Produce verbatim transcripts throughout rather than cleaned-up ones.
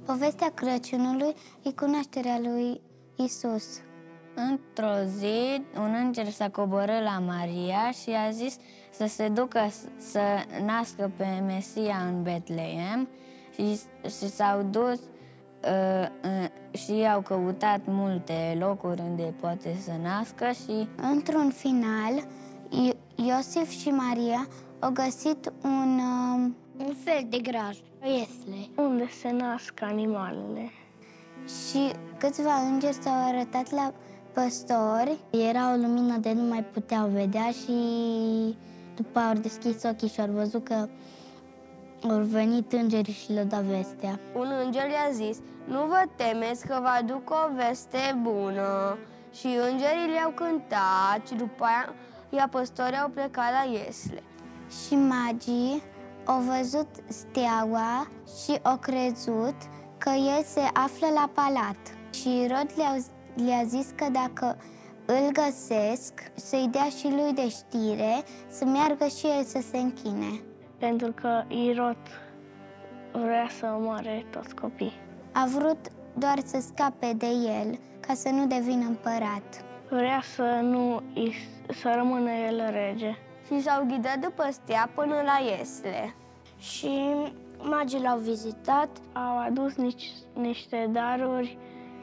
Povestea Crăciunului e cunoașterea lui Isus. Într-o zi, un înger s-a coborât la Maria și a zis să se ducă să nască pe Mesia în Betleem și, și s-au dus uh, uh, și au căutat multe locuri unde poate să nască și... Într-un final, Iosif și Maria au găsit un, uh, un fel de graj, o iesle, unde se nasc animalele. Și câțiva îngeri s-au arătat la păstori. Era o lumină de nu mai puteau vedea și după au deschis ochii și au văzut că au venit îngerii și le-au dat vestea. Un înger i-a zis: nu vă temeți că vă aduc o veste bună. Și îngerii le-au cântat și după aia ia păstorii au plecat la iesle. Și magii au văzut steaua și au crezut că el se află la palat. Și Irod le-a le zis că dacă îl găsesc, să-i dea și lui de știre, să meargă și el să se închine. Pentru că Irod vrea să omoare toți copiii. A vrut doar să scape de el, ca să nu devină împărat. Vrea să nu să rămână el rege. Și s-au ghidat după stea până la iesle. Și magii l-au vizitat. Au adus nici, niște daruri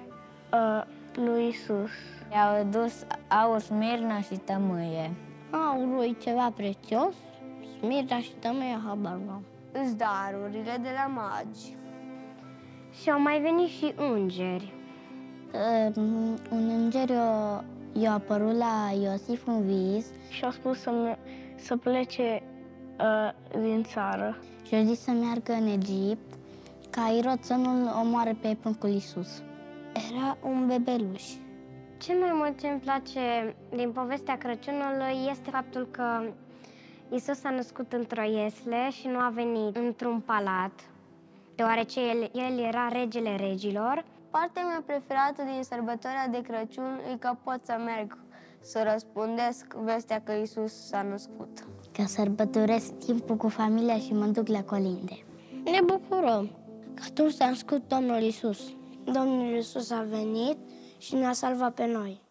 uh, lui Isus. I-au adus aur, smirna și tămâie. Aurul e ceva prețios, smirna și tămâie habar n-am. Îs darurile de la magi. Și au mai venit și îngeri. Uh, un înger i-a apărut la Iosif în vis și a spus să, să plece uh, din țară. Și a zis să meargă în Egipt, ca Irod să nu-l omoare pe pruncul Iisus. Era un bebeluș. Cel mai mult ce îmi place din povestea Crăciunului este faptul că Iisus s-a născut într-o iesle și nu a venit într-un palat, deoarece el, el era regele regilor. Partea mea preferată din sărbătoarea de Crăciun e că pot să merg să răspundesc vestea că Iisus s-a născut. Că sărbătoresc timpul cu familia și mă duc la colinde. Ne bucurăm că atunci s-a născut Domnul Iisus. Domnul Iisus a venit și ne-a salvat pe noi.